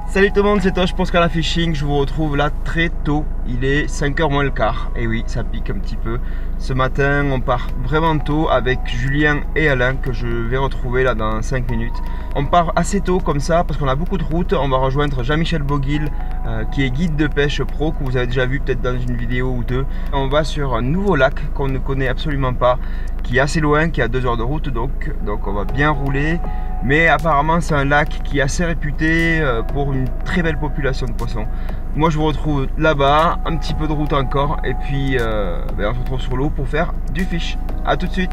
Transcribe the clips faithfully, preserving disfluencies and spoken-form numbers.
Salut tout le monde, c'est Tosh pour Scala Fishing. Je vous retrouve là très tôt. Il est cinq heures moins le quart. Et oui, ça pique un petit peu. Ce matin, on part vraiment tôt avec Julien et Alain que je vais retrouver là dans cinq minutes. On part assez tôt comme ça parce qu'on a beaucoup de routes. On va rejoindre Jean-Michel Boguil euh, qui est guide de pêche pro que vous avez déjà vu peut-être dans une vidéo ou deux. On va sur un nouveau lac qu'on ne connaît absolument pas, qui est assez loin, qui est à deux heures de route donc, donc on va bien rouler. Mais apparemment c'est un lac qui est assez réputé pour une très belle population de poissons. Moi je vous retrouve là-bas, un petit peu de route encore et puis euh, ben on se retrouve sur l'eau pour faire du fish. A tout de suite.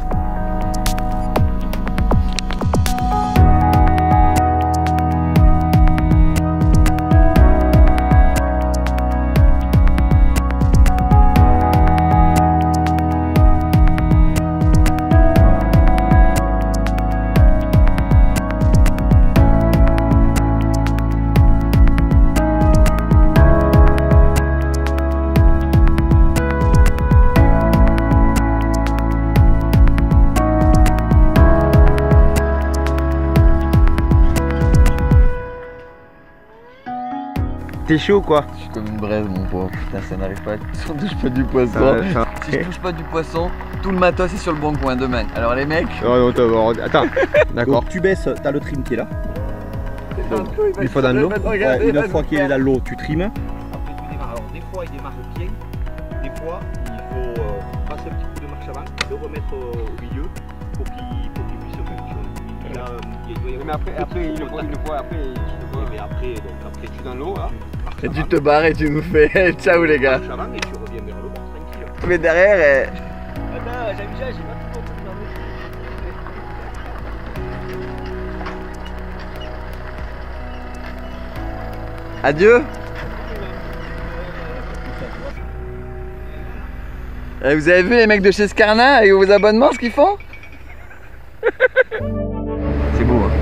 T'es chaud quoi? Je suis comme une braise mon pauvre, putain ça n'arrive pas, si on touche pas du poisson, ça, si je touche pas du poisson, tout le matos est sur le bon coin demain. Alors les mecs... Oh non, attends, d'accord. Tu baisses, t'as le trim qui est là. Donc, une fois dans l'eau, ouais, une fois qu'il est dans l'eau, tu trimes. Après tu démarres, alors des fois il démarre bien, des fois il faut euh, passer un petit coup de marche avant, le remettre euh, au milieu pour qu'il qu puisse faire quelque chose. Il a, euh, il doit y avoir mais après, après il le voit une fois, après il le voit. Mais après, donc après tu es dans l'eau là. Et tu te barres et tu nous fais ciao les gars. Marche avant et tu reviens vers le bord tranquille. Mais derrière... Eh... Attends, Jean-Michel, j'ai pas tout compris. Adieu. Et vous avez vu les mecs de chez Scarna et vos abonnements ce qu'ils font? C'est beau hein.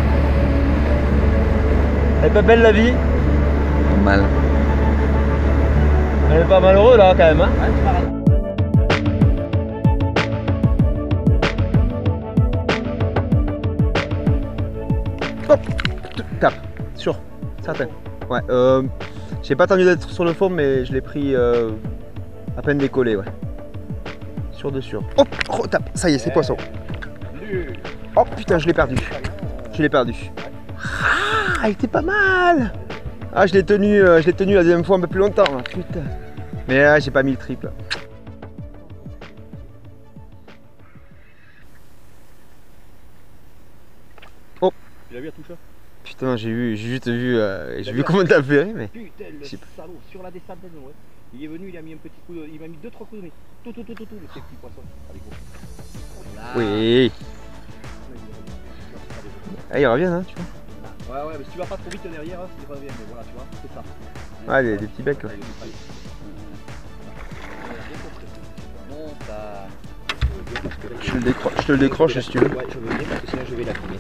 Elle est pas belle la vie? Mal. Elle est pas malheureux là quand même hein? Hop, tape, sûr, certain. Ouais, euh, j'ai pas attendu d'être sur le fond mais je l'ai pris euh, à peine décollé, ouais. Sûr de sûr. Hop, oh, tape, ça y est, c'est poisson. Oh putain, je l'ai perdu. Je l'ai perdu. Ah, il était pas mal. Ah, je l'ai tenu, euh, je l'ai tenu la deuxième fois un peu plus longtemps, là. Putain. Mais euh, j'ai pas mis le triple. Oh. Tu l'as vu à tout ça? Putain, j'ai vu, j'ai juste vu, euh, j'ai vu comment t'as fait, mais. Putain, le salaud, sur la descente, ouais. Il est venu, il a mis un petit coup de... Il m'a mis deux trois coups de nez. Tout, tout, tout, tout, tout, le petit poisson. Allez, go. Oui. Ah, il revient, hein, tu vois. Ouais, ouais, mais si tu vas pas trop vite derrière, il revient, mais voilà, tu vois, c'est ça. Ouais, des, des petits becs, ouais. Je te le décroche, je te le décroche si tu veux. Ouais, je veux bien parce que sinon je vais la filmer.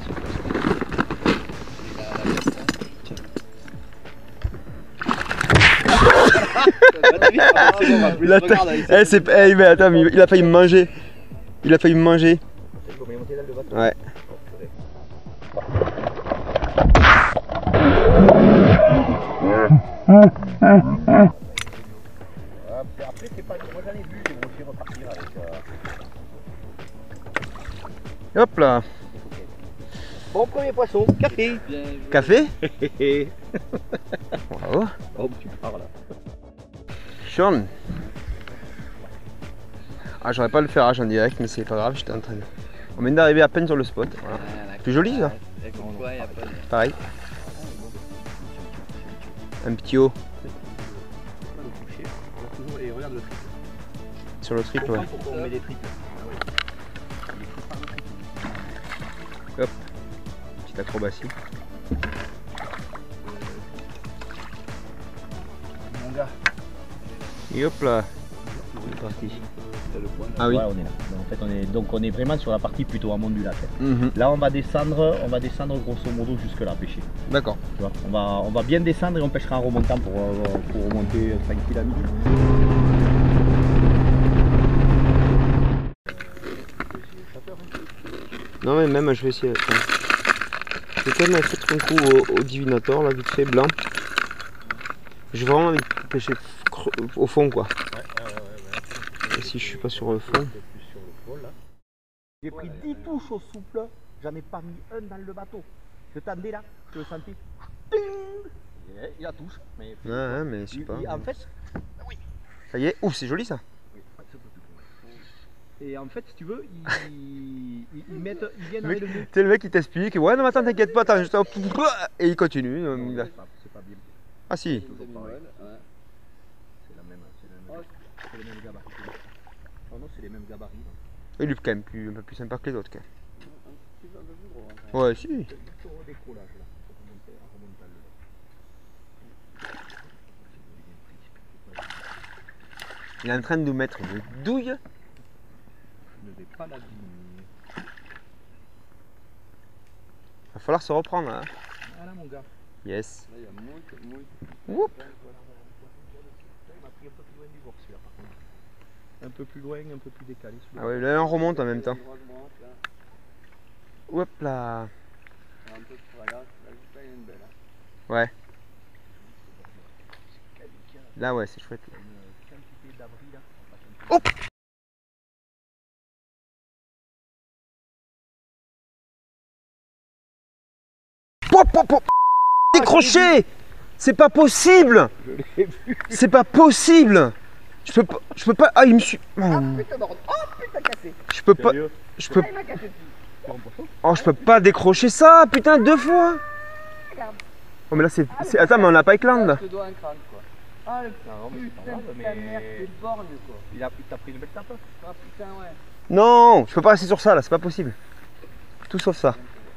La taille. Eh, c'est. Eh, mais attends, mais il a failli me manger. Il a failli me manger. Ouais. Après, c'est pas. Moi j'en ai vu des grosses repartir avec. Hop là. Bon, premier poisson, café. Café. Bravo. Oh, tu pars là. Sean. Ah, j'aurais pas le ferrage en direct, mais c'est pas grave, j'étais en train de. On vient d'arriver à peine sur le spot. Voilà. Plus joli ça. Pareil. Un petit haut. Et regarde le triple. Sur le triple, ouais. Pourquoi on met des triples? Hop. Petite acrobatie. Mon gars. Et hop là. On est parti. Ah oui. Ouais, on est là. Donc, en fait, on est, donc on est vraiment sur la partie plutôt amont du lac. Mm-hmm. Là, on va descendre, on va descendre grosso modo jusque là pêcher. D'accord. Tu vois, on va, on va bien descendre et on pêchera en remontant pour, pour remonter tranquille à midi. Non mais même je vais essayer. Je vais quand même faire un coup au, au divinator, là, vite fait, blanc. J'ai vraiment envie de pêcher au fond, quoi. Ouais, ouais, ouais, ouais. Et si je suis pas sur le fond. J'ai pris dix touches au souple, j'en ai pas mis un dans le bateau. Je tendais là, je le sentais. Ding, il a touche. Mais, ouais, ouais, mais je sais pas. Il, en fait, oui. Ça y est, ouf, c'est joli ça. Et en fait, si tu veux, ils, ils, ils mettent, ils viennent avec le nez. Tu sais, le mec qui t'explique, ouais, non, mais attends, t'inquiète pas, attends, juste un... Et il continue. Non, il va... c'est pas, pas bien. Ah si. C'est la même, c'est le même, c'est les mêmes gabarits. Oh non, c'est les mêmes gabarits. Il est quand même plus, un peu plus sympa que les autres. Quand même. Ouais, si. Il est en train de nous mettre une douille. Je ne vais pas la diminuer. Va falloir se reprendre là. Voilà mon gars. Yes. Là, il y a moult, moult. Oup. Un peu plus loin, un peu plus décalé. Ah ouais, là on remonte en même temps. Hop là. Un peu plus à gauche, là, juste là, il y a une belle. Hein. Ouais. Là ouais, c'est chouette. Là. Hop. Pop, pop, pop. Décroché. C'est pas possible. C'est pas possible. Je peux pas, je peux pas, ah il me suit. Oh, Ah putain bordel, oh putain cassé. je peux pas, je peux, Ah il m'a cassé. oh je peux pas décrocher ça, putain deux fois. Regarde. Oh mais là c'est, c'est... attends mais on a pas éclat là. Je te dois un crâne quoi. Ah le Non, mais c'est pas putain grave, de ta mais- mère, c'est borgne quoi. Il a t'as pris une belle tape. Ah putain ouais. Non, je peux pas rester sur ça là, c'est pas possible. Tout sauf ça.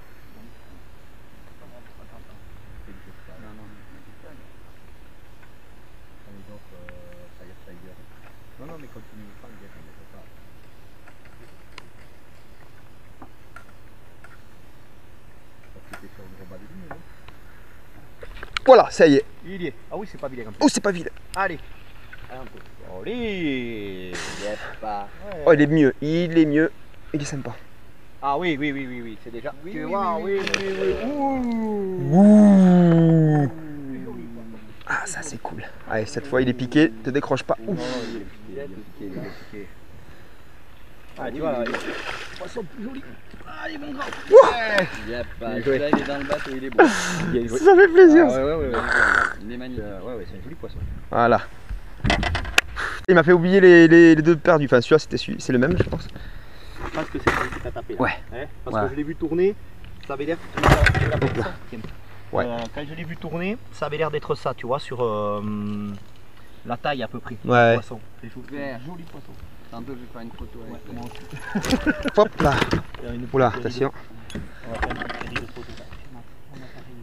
Non, non, mais continue, pas le gars, pas. Parce que t'es sur le gros bas de ligne, non? Voilà, ça y est. Il y est. Ah oui, c'est pas vilain comme ça. Oh c'est pas vide. Allez. Allez, un peu. Allez. Yes, pas. Ouais. Oh il est mieux, il est mieux, il est sympa. Ah oui, oui, oui, oui, oui, c'est déjà. Oui, tu oui, vois, oui, oui, oui, oui. Ouh. Ouh. Ah ça c'est cool. Allez cette fois il est piqué, te décroche pas. Ouf. Il est piqué, il est piqué, il est piqué. Ah, tu vois là, poisson plus joli. Allez, mon grand. Ouais. Yep, pas. Bien joué. Là il est dans le bateau, il est beau. Bien joué. Ça fait plaisir. Ah, ouais, ouais, ouais, ouais. Il est magnifique. Euh, ouais, ouais, c'est un joli poisson. Voilà. Il m'a fait oublier les, les, les deux perdus. Enfin celui-là c'était celui, c'est le même je pense. Je pense que c'est celui qui t'a tapé. Là. Ouais. Hein, parce Ouais. que je l'ai vu tourner, ça avait l'air. Tu l'as fait ça Tiens. Ouais. Euh, quand je l'ai vu tourner, ça avait l'air d'être ça, tu vois, sur euh, la taille à peu près. Ouais. Du poisson. C'est joli, Vert. joli poisson. Tantôt je vais faire une photo Ouais, avec moi toi. aussi. Hop là. Faire une Oula, petite série attention. de- On va faire une petite série de photos. là. On a pareil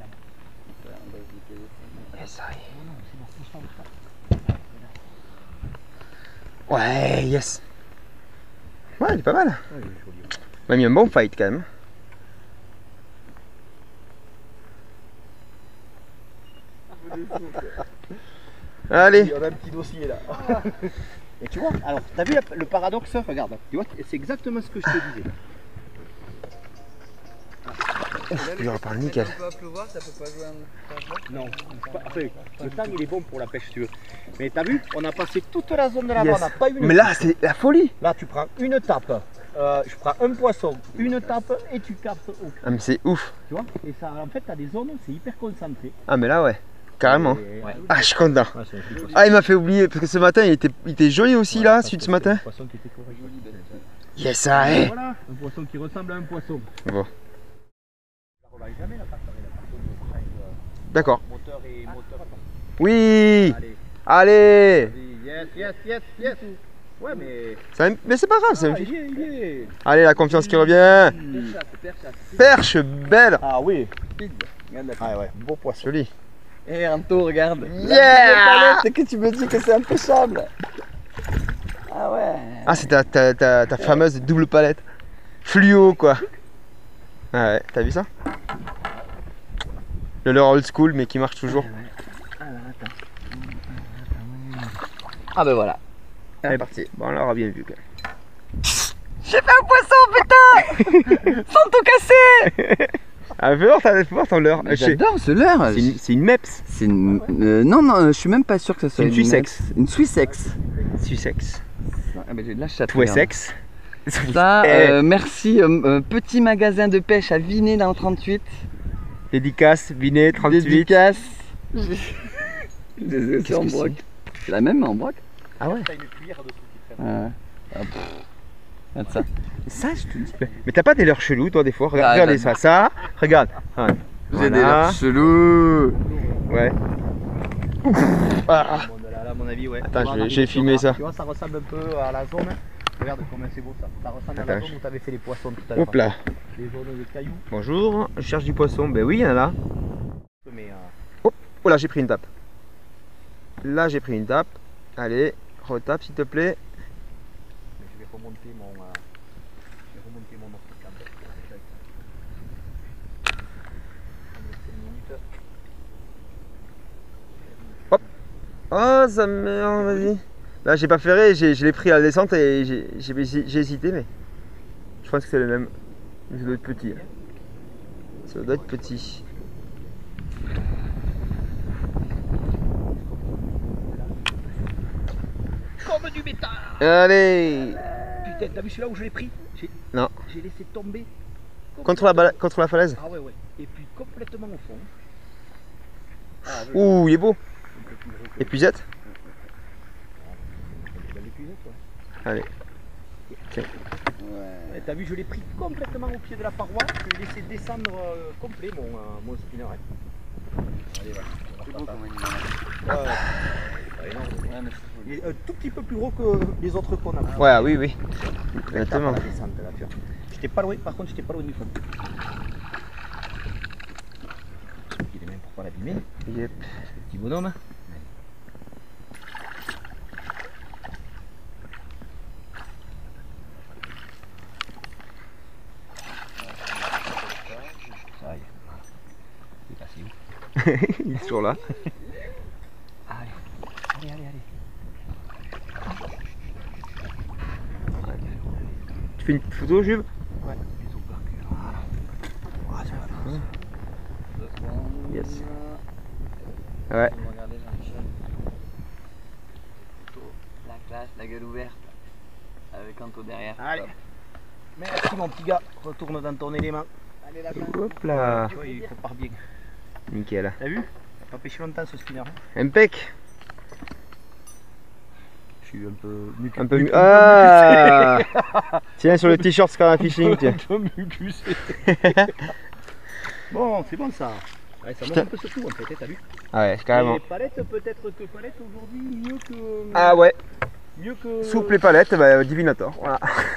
là. Et ça y est. Non, non, c'est bon, pousse pas, pousse pas. Ouais, yes. Ouais, il est pas mal. Ouais, il est joli. On a mis un bon fight quand même. Allez. On a un petit dossier là. Et tu vois, alors, t'as vu la- le paradoxe? Regarde, tu vois, c'est exactement ce que je te disais. Il repart nickel. Ça peut pleuvoir, ça peut pas jouer un. Non, pas- enfin, le temps il est bon pour la pêche, si tu veux. Mais t'as vu, on a passé toute la zone de la Yes. on n'a pas eu une Mais là c'est la folie. Là, tu prends une tape, euh, je prends un poisson, une tape et tu captes au Ah mais c'est ouf. tu vois. Et ça, en fait, tu as des zones, c'est hyper concentré. Ah mais là ouais. Carrément. Et- ouais. Ah je suis content. Ouais, c'est un joli poisson. Ah il m'a fait oublier parce que ce matin il était, il était joli aussi Ouais, là, parce celui de que ce matin. c'est un poisson qui était correct. Joli bête. Yes ça est. Voilà, un poisson qui ressemble à un poisson. Bon. Je la revaille jamais la passerelle, la passerelle, euh, D'accord. moteur et moteur. Oui. Allez, Allez. yes, yes, yes, yes. Ouais, mais. Ça- mais c'est pas grave. c'est un Ah, petit- il est, il est. Allez la confiance qui revient. Perchasse, perchasse. Perche belle. Ah oui. Pig. Regarde la Ah ouais, beau poisson. Joli. Eh Anto, regarde. Yeah. Et que tu me dis que c'est impêchable. Ah ouais. Ah c'est ta, ta, ta, ta fameuse double palette. Fluo quoi. Ah ouais, t'as vu ça? Le leur old school mais qui marche toujours. Ah ben voilà. C'est parti. Bon, on l'aura bien vu quand même. J'ai fait un poisson, putain. Sans tout casser. Ah, fais voir, t'as fais voir ton leurre. Mais Je sais- J'adore ce leurre. C'est une, c'est une Meps. C'est une... euh, non, non, je suis même pas sûr que ça soit une Suissex. Une Suissex. Sussex. Ah, bah, j'ai de la chatte. Tout regarde. Essex. Ça, Eh. euh, merci, euh, euh, petit magasin de pêche à Vinay dans le trente-huit. Dédicace, Binet, trente-huit. Dédicace. Désolé, c'est Qu'est-ce en que broc. C'est la même, mais en broc. Ah ouais. T'as une cuillère dessous qui traîne. Ouais. Ah, pff. Regarde ça. Ça, je te dis. Mais t'as pas des leurres chelous, toi, des fois? Regarde, Ah, regardez j'adore. ça. Ça, regarde. Ouais. J'ai des Voilà. leurres chelous. Ouais. Ah. Bon, là, là, à mon avis, ouais. Attends, Tu vois, je vais- on j'ai arrive filmé sur- ça. Tu vois, ça ressemble un peu à la zone. Regarde comment c'est beau ça. Ça ressemble à la Attends, zone où t'avais fait les poissons tout à l'heure. Hop là. Les zones de cailloux. Bonjour, je cherche du poisson. Ben oui, il y en a là. Mais euh, Oh là, j'ai pris une tape. Là, j'ai pris une tape. Allez, retape s'il te plaît. mais je vais remonter mon. Euh, je vais remonter mon autre camp. Oh, ça me. Vas-y. Là, j'ai pas ferré, j'ai- je l'ai pris à la descente et j'ai j'ai- j'ai hésité, mais je pense que c'est le même. Mais ça doit être petit. hein. Ça doit être petit. Comme du métal. Allez. Putain, t'as vu celui-là où je l'ai pris? J'ai- Non. J'ai laissé tomber. Contre la, bala- contre la falaise. Ah ouais, ouais. Et puis complètement au fond. Ah, ouais, Ouh, il est beau. un peu plus gros que- Épuisette. que l'épuisette, ouais. Allez. Ouais, t'as vu, je l'ai pris complètement au pied de la paroi. Je l'ai laissé descendre euh, complet mon, euh, mon spinner. Allez, voilà. C'est beau comme Ouais, ouais. Pas énorme. Il est un tout petit peu plus gros que les autres qu'on a. Ouais, oui, oui. La Exactement. descente, là, tu vois. J'étais pas loin, par contre, j'étais pas loin du fond. Il est même pour pas l'abîmer, Yep. ce petit bonhomme. Ça y est, voilà. Il est passé où? Il est toujours là. Allez, allez, allez, allez. Tu fais une photo, Jules? Ouais, bisous, voilà. Ah, ça va. Yes. Ouais. Regardez Jean-Michel. Photo, la classe, la gueule ouverte. Avec Anto derrière. Allez. Hop. Merci mon petit gars, retourne dans ton élément. Allez la main. Hop là. Tu vois, il prépare bien. Nickel. T'as vu? Pas pêché longtemps ce spinner. Hein. Impec. Je suis un peu mucu. Un peu mieux. Ah. Tiens, sur le t-shirt Scarlet Fishing, tiens. Un peu mucusé. Bon, c'est bon ça. Ouais, ça monte un peu ce coup en fait, t'as vu? Ah ouais, carrément. Et palette, peut-être que palette aujourd'hui mieux que. Ah ouais. Mieux que. Souple et palette, bah, Divinator. Voilà.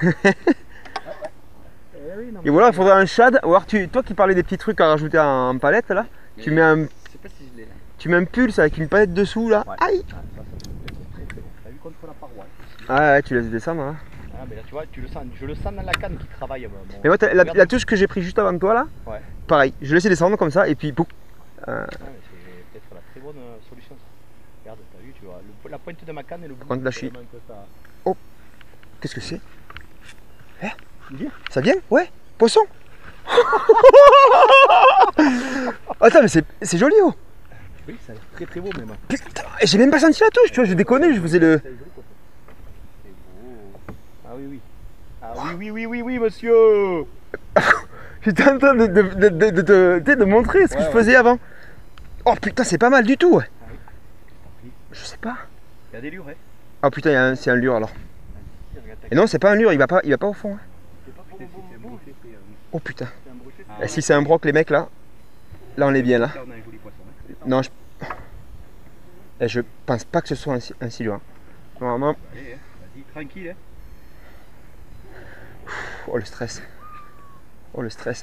Eh oui, non, Et mais- voilà, il faudrait un shad. Ou alors, tu, toi qui parlais des petits trucs à rajouter en palette là, tu mets un, Je sais pas si je l'ai là. tu mets un pulse avec une palette dessous là. Ouais. Aïe. Ah, ça, ça peut être très très bon. T'as vu contre la paroi? Ah ouais, tu laisses descendre. Hein. Ah, mais là tu vois, tu le sens, je le sens dans la canne qui travaille. euh, mon- Et moi, t'as- la, Regarde. la touche que j'ai pris juste avant toi là, Ouais. pareil, je laissais descendre comme ça et puis boum. Euh, Ah, mais c'est peut-être la très bonne euh, solution ça. Regarde, t'as vu, tu vois, le- la pointe de ma canne et le bout. Contre la chie. vraiment que ça- Qu'est-ce que c'est? Hein? Viens. Ça vient? Ouais. Poisson. Attends, mais c'est c'est joli oh. Oui, ça a l'air très très beau même. Putain, et j'ai même pas senti la touche, tu vois, je déconnais, je faisais le. C'est joli, quoi. C'est beau. Ah oui, oui. Ah oui, oui, oui, oui, oui, monsieur. J'étais en train de, de, de, de, de, de- de- de montrer ce que Ouais, je ouais. faisais avant. Oh putain, c'est pas mal du tout, ouais. Ah oui. Je sais pas. Il y a des lures, hein. Oh putain, il y a un- c'est un lure alors. Regarde ta Et non, c'est pas un lure, il va pas, il va pas au fond. hein. Putain, si c'est un brochet, c'est, euh, Oh putain. c'est un brochet, Et c'est- si c'est un broc, les mecs là, là on est bien là. Là, on a un joli poisson. hein. Non, je. Et je pense pas que ce soit un, si- un silure. hein. Normalement. Allez, hein, vas-y, tranquille. Hein. Oh le stress. Oh le stress.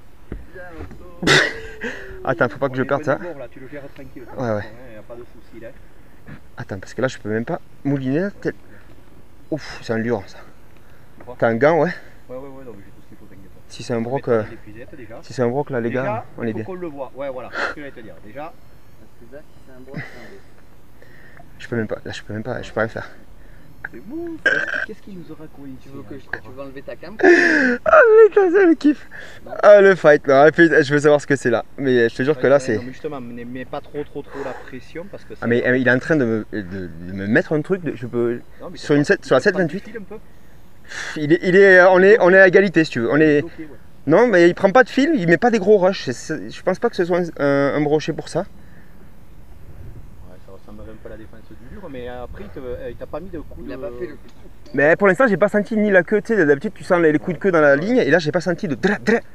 Attends, faut pas que je On est perde loin ça. du bord, là, tu le gères tranquille. Ouais, ouais. Il n'y a pas de souci là. Attends, parce que là je peux même pas mouliner. là, tel- Ouf, c'est un lure ça. Broc. T'as un gant, ouais. Ouais, ouais, ouais, non, mais j'ai tout ce qu'il faut, t'inquiète pas. Si c'est un On broc. met euh, dans l'épuisette, déjà. Si c'est un broc là, les Déjà, gars, on est il bien. faut qu'on le voit. Ouais, voilà, c'est ce que j'allais te dire. Déjà, Parce que là, si c'est un broc, c'est un broc. Je peux même pas, là je peux même pas, je peux rien faire. C'est bon. Qu'est-ce qu'il nous aura couru Tu veux que je, tu veux enlever ta cam? Ah putain, c'est le kiff. Ah le fight, non, putain, je veux savoir ce que c'est là. Mais je te jure que là c'est... Non, mais justement, ne mets pas trop trop trop la pression parce que Ah mais euh, il est en train de me, de, de me mettre un truc, de, je peux... Non, mais sur, une sept, sur la pas sept vingt-huit. un peu. Il est, il est, on, est, on est à égalité si tu veux. On est... Ok, ouais. Non mais il prend pas de fil, il met pas des gros rushs. Je pense pas que ce soit un, un, un brochet pour ça. Ouais, ça ressemble un peu à la défense du dur, mais après il te- il t'a pas mis de coup Il de... a pas fait le. Mais pour l'instant j'ai pas senti ni la queue, tu sais d'habitude tu sens les, les coups de queue dans la ligne et là j'ai pas senti de... dra, dra.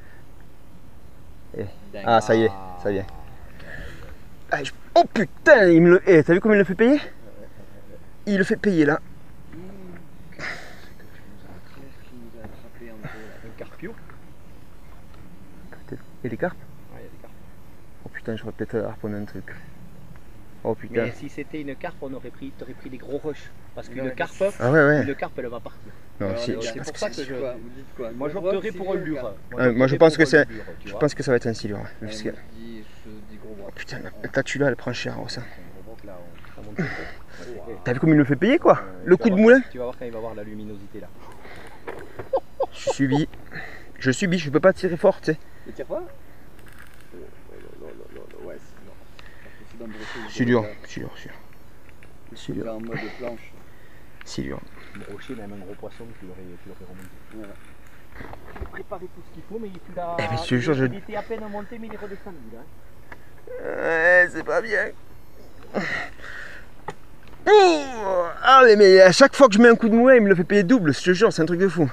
Ah ça y est, ça y est. Ah, je- Oh putain, il me le... Eh, t'as vu comment il le fait payer? Il le fait payer là. Un carpio. Et les carpes? Ouais, il y a des carpes. Oh putain, j'aurais peut-être harponné un truc. Oh putain. Mais si c'était une carpe, on aurait pris, t'aurais pris des gros rushs. Parce qu'une Ouais, carpe, Ah ouais ouais. une carpe elle va partir. Non, Alors, si, alors, je c'est pense pour que ça c'est- que je... Quoi, vous dites quoi? Moi Gros j'opterais rock, pour un silure, lure. carpe. Ouais, moi, je j'opterais pense pour que un c'est- lure, tu Je vois. pense que ça va être un silure. Ouais, Allez, parce moi, que... je dis, je dis gros Oh rock. putain, la, la tatula elle prend cher ça. On voit que là, on- ça monte un peu. T'as vu comme il me fait payer quoi? Euh, Le tu coup vas de voir- moulin? Tu vas voir quand il va voir la luminosité là. Je subis. Je subis, je peux pas tirer fort, tu sais. Tu tires pas? Ouais, c'est non. Silure, silure, silure. Tu Silure, en mode planche. silure. Un rocher, même un gros poisson, tu l'aurais tu l'aurais remonté. Tu as préparé tout ce qu'il faut, mais tu l'as. Eh, mais je te jure, je- Il était à peine monté, mais il est redescendu là. Ouais, c'est pas bien. Oh allez, mais à chaque fois que je mets un coup de moulin, il me le fait payer double, je te jure, c'est un truc de fou.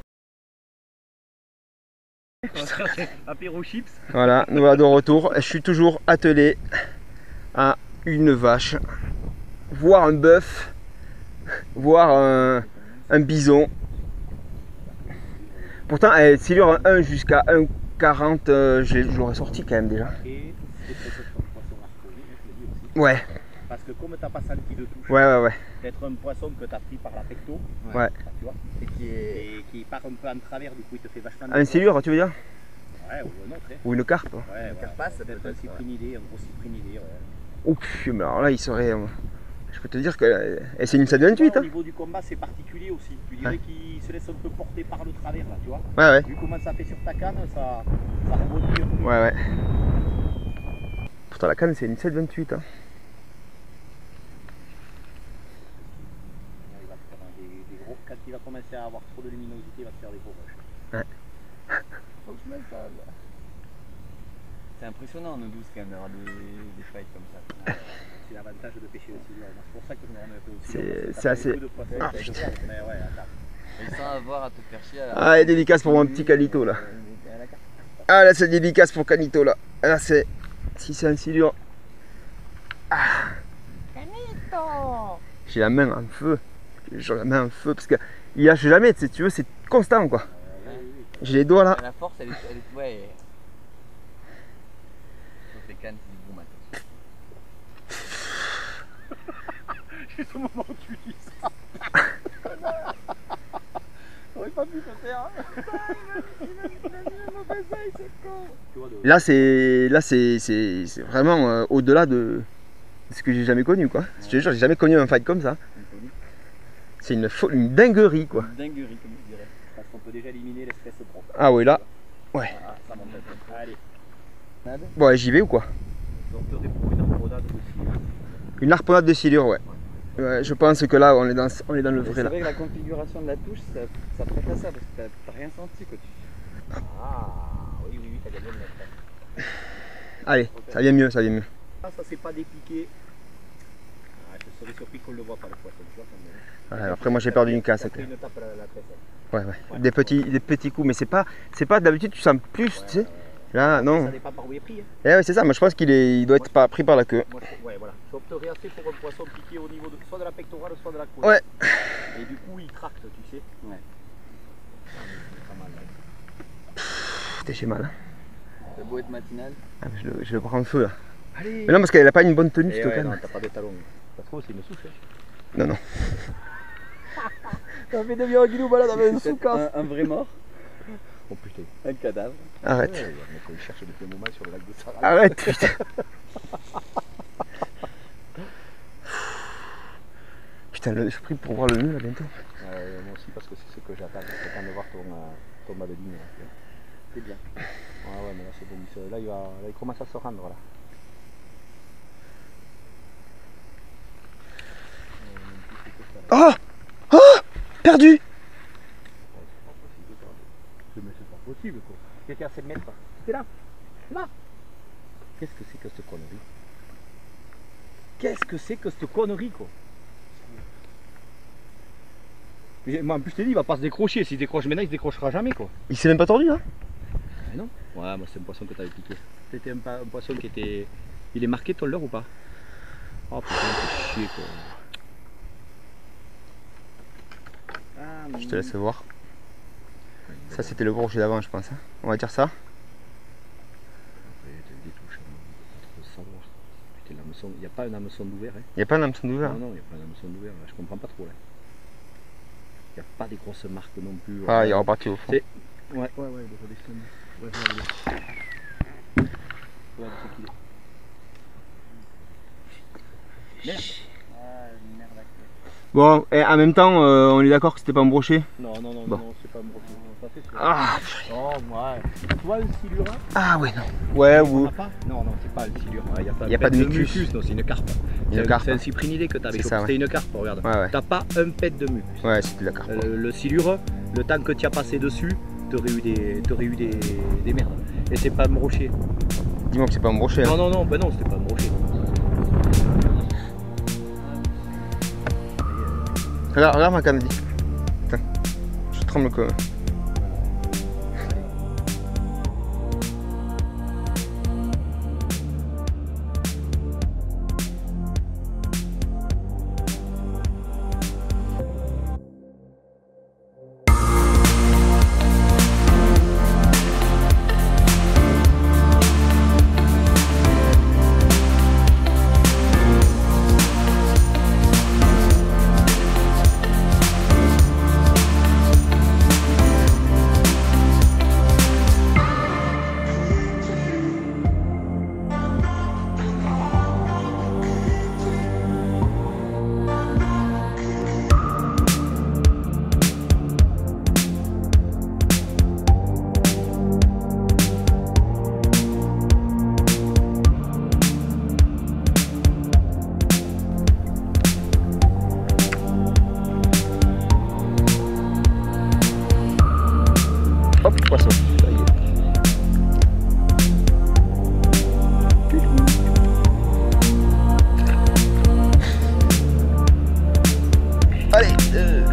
Apéro chips. Voilà, nous voilà de retour. Je suis toujours attelé à une vache, voire un bœuf, voire un, un bison. Pourtant, eh, silure un jusqu'à un quarante, euh, je l'aurais sorti quand même déjà. Et c'est peut-être un poisson arconné, je le dis aussi. Ouais, Parce que comme t'as pas senti de touche, ouais, ouais, ouais. d'être un poisson que t'as pris par la pecto, Ouais. tu vois, et qui, est, et qui part un peu en travers, du coup il te fait vachement de Un silure, tu veux dire? Ouais, ou un autre, hein. Ou une carpe? Ouais, ouais. carpasse, peut-être un peut-être, cyprinidé, un gros cyprinidé, ouais. Oh, putain, mais alors là, il serait. euh, Je peux te dire que. Et c'est une sept vingt-huit, Au hein? niveau du combat, c'est particulier aussi. Tu dirais Ouais. qu'il se laisse un peu porter par le travers, là, tu vois. Ouais, ouais, Vu comment ça fait sur ta canne, ça, ça rebondit un peu. ouais, ouais. Pourtant, la canne, c'est une sept vingt-huit, hein. Il va te faire des, des gros... Quand il va commencer à avoir trop de luminosité, il va te faire des gros rushs. C'est impressionnant, nos douze quand même, d'avoir des, des fights comme ça. C'est l'avantage de pêcher le silure. Moi, c'est pour ça que je me remets un peu au C'est- silure. parce que c'est t'as assez- beaucoup de poissons, Ah, t'as des putain. poissons, mais ouais, attends. Et sans avoir à te faire chier à la. Ah, et dédicace pour mon petit Calito, là. À la carte. Ah, là, c'est dédicace pour Canito, là. Là, c'est. Si c'est un silure. Ah. J'ai la main en feu. J'ai la main en feu parce que il lâche jamais, tu sais, tu veux, c'est constant, quoi. J'ai les doigts là. La force, elle est. Elle est ouais. Sauf les cannes, c'est du bon matos. C'est ce moment où tu dis ça. J'aurais pas pu te faire. Là, c'est. Là, c'est. C'est c'est vraiment euh, au-delà de ce que j'ai jamais connu, quoi. Je te jure, j'ai jamais connu un fight comme ça. C'est une, fo- une dinguerie, quoi. Dinguerie, comme je dirais. Parce qu'on peut déjà éliminer l'espèce propre. Ah, oui, là. Ouais. Ah, ça monte un peu. Allez. Bon, ouais, j'y vais ou quoi? Donc, des produits d'arprodade aussi. Une harponnade de silure, ouais. Ouais, je pense que là, on est dans, on est dans le Mais vrai, C'est là. vrai que la configuration de la touche, ça, ça prête à ça, parce que t'as t'as rien senti quoi. Tu... Ah, oui, oui, oui, t'as gagné le mettre. Allez, ça vient mieux, ça vient mieux. Ah, ça c'est pas dépiqué. Ah, je serais surpris qu'on le voit pas le poisson, tu vois. Comme... Ouais, après, moi, j'ai perdu une casse. Après, une tape à la, la tresse. Ouais, ouais. Des petits, des petits coups, mais c'est pas, c'est pas d'habitude, tu sens plus, tu sais. Là, non. Ça dépend par où il est pris. Hein. Eh ouais, c'est ça, moi je pense qu'il est, il doit être pas pris par la queue. Moi, je, ouais, voilà. J'opterais assez pour un poisson piqué au niveau de, soit de la pectorale, soit de la côte. Ouais. Et du coup, il tracte, tu sais. Ouais. Pas mal, là. Putain, j'ai mal. Hein. T'as beau être matinal. Ah, je, le, je le prends en feu là. Allez. Mais non, parce qu'elle a pas une bonne tenue, Eh cette ouais, canne. non, t'as pas de talons. Ça se trouve, c'est une souche. Hein. Non, non. T'as fait de bien un guilou balade avec une C'est soucasse. un, un vrai mort, Oh putain. un cadavre. Arrête. Ouais, ouais, il cherche depuis un moment sur le lac de Sarah. Arrête, putain. putain, le, je suis pris pour voir le nœud là bientôt. Euh, moi aussi, parce que c'est ce que j'attends. J'attends de voir ton, euh, ton bas de ligne. C'est bien. Ouais, ouais, mais là c'est bon. Là il, va, là, il commence à se rendre là. Oh Oh Perdu. Mais c'est pas possible quoi. T'étais à sept mètres. T'es là. Là. Qu'est-ce que c'est que cette connerie? Qu'est-ce que c'est que cette connerie quoi? Mais moi en plus je t'ai dit il va pas se décrocher. S'il décroche maintenant il se décrochera jamais quoi. Il s'est même pas tordu là? Mais non. Ouais moi c'est un poisson que t'avais piqué. C'était un, un poisson qui était... Il est marqué ton leurre ou pas? Oh putain c'est chier quoi. Ah, je te laisse voir. Ça c'était le crochet d'avant je pense. Hein. On va dire ça. Il n'y a pas un hameçon d'ouvert. Hein. Il n'y a pas un hameçon d'ouvert? Non, non, il n'y a pas un hameçon d'ouvert. Je comprends pas trop là. Il n'y a pas des grosses marques non plus. Ah, ouais. Il est reparti au fond. Ouais, ouais, ouais, il est redescendu. Ouais, ouais, ouais, c'est qu'il est. Merde. Bon, et en même temps, euh, on est d'accord que c'était pas un brochet? Non, non, non, bon. non, c'est pas un brochet. Ça, c'est sûr. Ah, oh, ouais. Tu vois le silure? Ah, ouais, non. Ouais, ou. Pas non, non, c'est pas le silure. Il n'y a pas, y a pas de mucus. mucus. Non, c'est une carpe. C'est un cyprinidé que tu avais chopé. C'était ouais. Une carpe, regarde. Ouais, ouais. T'as pas un pet de mucus. Ouais, c'était de la carpe. Euh, le silure, le temps que tu as passé dessus, t'aurais eu des, t'aurais eu des, des merdes. Et c'est pas un brochet. Dis-moi que c'est pas un brochet. Non, hein. non, non, ben non, c'était pas un brochet. Regarde, regarde ma canne. Putain, je tremble quand même. Hop, poisson. Ça y est. Allez. Euh...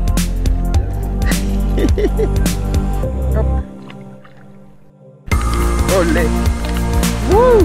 Hop. Olé. Wouh.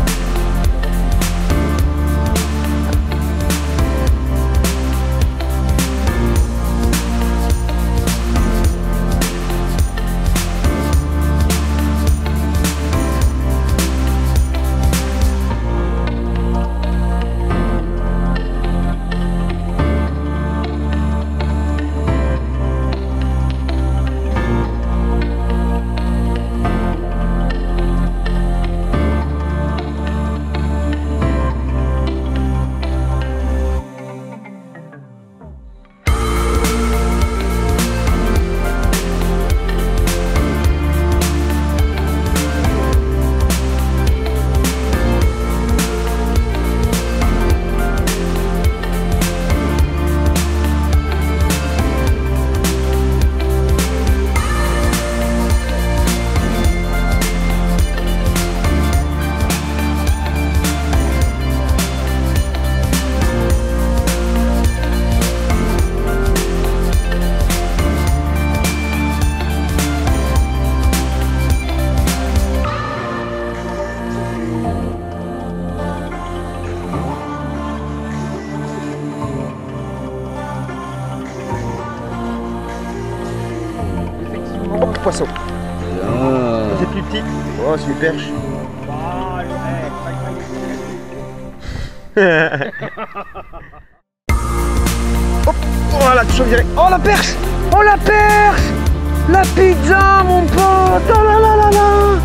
Hop, poisson. Ah. C'est plus petit. Oh, c'est une perche. Hop, oh la touche direct. Oh la perche. Oh la perche. La pizza mon pote. Oh là là là là.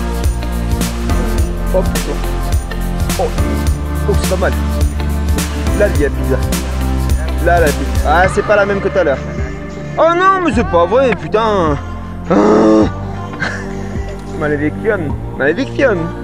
Hop, oh, oh c'est pas mal. Là, il y a pizza. Là, la pizza. Ah, c'est pas la même que tout à l'heure. Oh non, mais c'est pas vrai, putain. Oh. Malédiction. Malédiction.